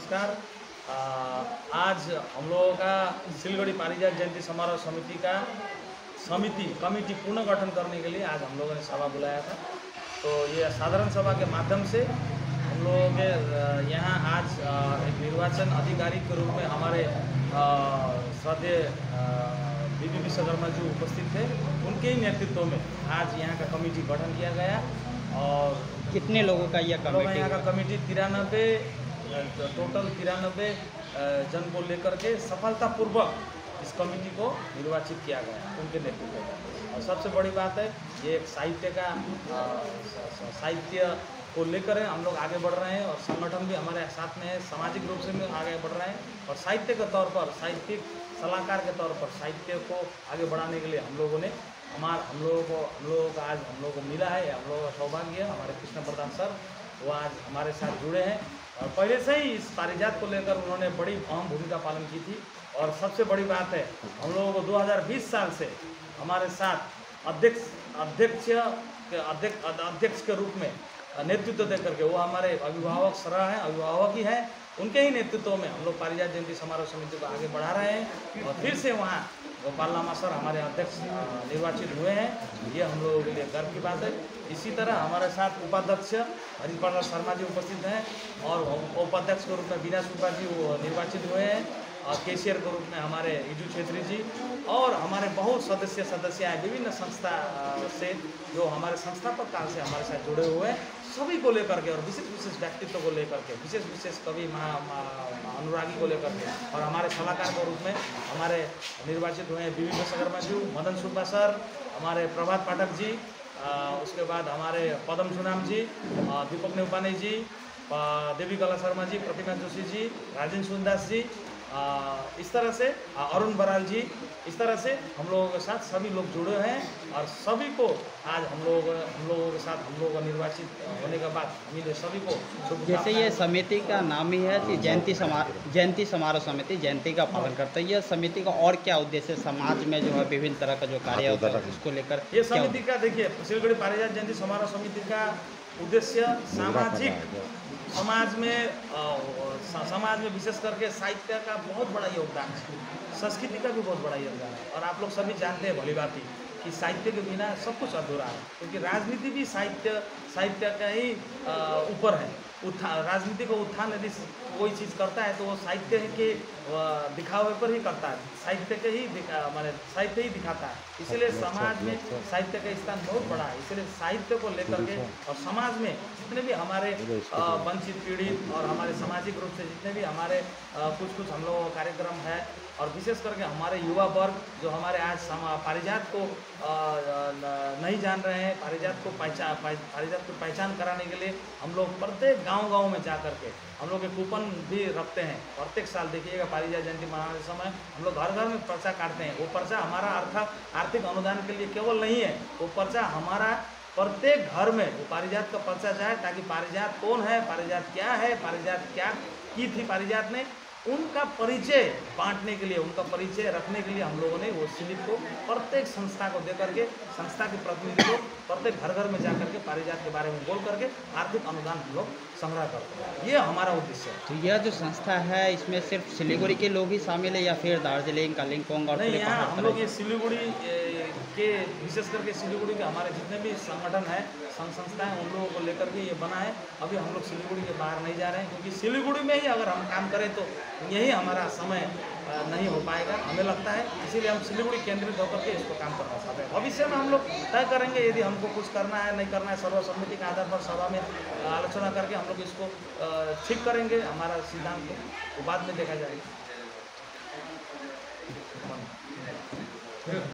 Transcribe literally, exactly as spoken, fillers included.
नमस्कार। आ, आज हम लोगों का सिलगड़ी पारिजात जयंती समारोह समिति का समिति कमेटी पुनर्गठन करने के लिए आज हम लोगों ने सभा बुलाया था। तो ये साधारण सभा के माध्यम से हम लोगों के यहाँ आज एक निर्वाचन अधिकारी के रूप में हमारे श्रद्धेय बीबी विश्वकर्मा जी उपस्थित थे। उनके ही नेतृत्व में आज यहाँ का कमेटी गठन किया गया। और कितने लोगों का यह कमेटी? यहाँ का कमेटी तिरानबे टोटल तिरानबे जन को लेकर के सफलतापूर्वक इस कमेटी को निर्वाचित किया गया उनके नेतृत्व में। और सबसे बड़ी बात है, ये एक साहित्य का साहित्य को लेकर हम लोग आगे बढ़ रहे हैं और संगठन भी हमारे साथ में है, सामाजिक रूप से भी आगे बढ़ रहे हैं। और साहित्य के तौर पर, साहित्यिक सलाहकार के तौर पर साहित्य को आगे बढ़ाने के लिए हम लोगों ने हमार हम लोगों को हम लोगों का आज हम लोगों को मिला है, हम लोगों का सौभाग्य है। हमारे कृष्ण प्रधान सर वो आज हमारे साथ जुड़े हैं और पहले से ही इस पारिजात को लेकर उन्होंने बड़ी अहम भूमिका पालन की थी। और सबसे बड़ी बात है, हम लोगों को दो हज़ार बीस साल से हमारे साथ अध्यक्ष अध्यक्ष अध्यक्ष अध्यक्ष के रूप में नेतृत्व दे करके वो हमारे अभिभावक सर हैं, अभिभावक ही हैं। उनके ही नेतृत्व में हम लोग पारिजात जयंती समारोह समिति को आगे बढ़ा रहे हैं। और फिर से वहाँ गोपाल लामा सर हमारे अध्यक्ष निर्वाचित हुए हैं, ये हम लोगों के लिए गर्व की बात है। इसी तरह हमारे साथ उपाध्यक्ष हरिप्रसाद शर्मा जी उपस्थित हैं और उपाध्यक्ष के रूप में बीना सुब्बा जी वो निर्वाचित हुए हैं। और कैशियर के रूप में हमारे इजू छेत्री जी और हमारे बहुत सदस्य सदस्य हैं विभिन्न संस्था से, जो हमारे संस्थापक काल से हमारे साथ जुड़े हुए हैं, सभी को लेकर के और विशेष विशेष व्यक्तित्व को लेकर के, विशेष विशेष कवि महा अनुरागी को लेकर के और हमारे सलाहकार के रूप में हमारे निर्वाचित हुए हैं बीबी विश्वकर्मा जी, मदन सुब्बा सर, हमारे प्रभात पाठक जी, आ, उसके बाद हमारे पदम सुनाम जी, दीपक नेवपाने जी, देवी कला शर्मा जी, प्रतिमा जोशी जी, राजेंद्र सुंदास जी, आ, इस तरह से अरुण बराल जी, इस तरह से हम लोगों के साथ सभी लोग जुड़े हैं। और सभी को आज हम लोग हम लोगों के साथ हम लोगों का निर्वाचित होने के बाद मिले सभी को, जैसे ये समिति का नाम ही है कि जयंती समारोह जयंती समारोह समिति जयंती का पालन करता है, यह समिति का और क्या उद्देश्य, समाज में जो है विभिन्न तरह का जो कार्य होता है उसको लेकर ये समिति का देखिए, सिलगड़ी पारिजात जयंती समारोह समिति का उद्देश्य सामाजिक समाज में आ, समाज में विशेष करके साहित्य का बहुत बड़ा योगदान है, संस्कृति का भी बहुत बड़ा योगदान है। और आप लोग सभी जानते हैं भली भांति कि साहित्य के बिना सब कुछ अधूरा है, क्योंकि राजनीति भी साहित्य साहित्य का ही ऊपर है। उत्थान राजनीति को उत्थान यदि कोई चीज़ करता है तो वो साहित्य के दिखावे पर ही करता है, साहित्य के ही माने साहित्य ही दिखाता है। इसलिए समाज में साहित्य का स्थान बहुत बड़ा है। इसलिए साहित्य को लेकर के और समाज में जितने भी हमारे वंचित पीड़ित और हमारे सामाजिक रूप से जितने भी हमारे कुछ कुछ हम लोगों का कार्यक्रम है, और विशेष करके हमारे युवा वर्ग जो हमारे आज पारिजात को नहीं जान रहे हैं, पारिजात को पहचान पारिजात को पहचान कराने के लिए हम लोग प्रत्येक गांव-गांव में जा करके हम लोग के कूपन भी रखते हैं। प्रत्येक साल देखिएगा पारिजात जयंती मनाने समय हम लोग घर घर में पर्चा काटते हैं। वो पर्चा हमारा अर्थ आर्थिक अनुदान के लिए केवल नहीं है, वो पर्चा हमारा प्रत्येक घर में वो पारिजात का पर्चा जाए, ताकि पारिजात कौन है, पारिजात क्या है, पारिजात क्या की थी पारिजात ने, उनका परिचय बांटने के लिए, उनका परिचय रखने के लिए हम लोगों ने वो स्लिप को प्रत्येक संस्था को दे करके, संस्था के प्रतिनिधि को प्रत्येक घर घर में जा करके पारिजात के बारे में बोल करके आर्थिक अनुदान हम लोग संग्रह करते हैं। ये हमारा उद्देश्य है। तो यह जो संस्था है इसमें सिर्फ सिलीगुड़ी के लोग ही शामिल है या फिर दार्जिलिंग, कालिम्पोंग और नहीं? यहाँ हम लोग ये सिलीगुड़ी के विशेष करके सिलीगुड़ी के हमारे जितने भी संगठन है, संघ संस्था है, उन लोगों को लेकर के ये बना है। अभी हम लोग सिलीगुड़ी के बाहर नहीं जा रहे हैं, क्योंकि सिलीगुड़ी में ही अगर हम काम करें तो यही हमारा समय नहीं हो पाएगा हमें लगता है। इसीलिए हम सिलीगुड़ी केंद्रित होकर के इसको काम करना चाहते हैं। भविष्य में हम लोग तय करेंगे, यदि हमको कुछ करना है नहीं करना है, सर्वसम्मति के आधार पर सभा में आलोचना करके हम लोग इसको ठीक करेंगे। हमारा सिद्धांत को बाद में देखा जाएगा।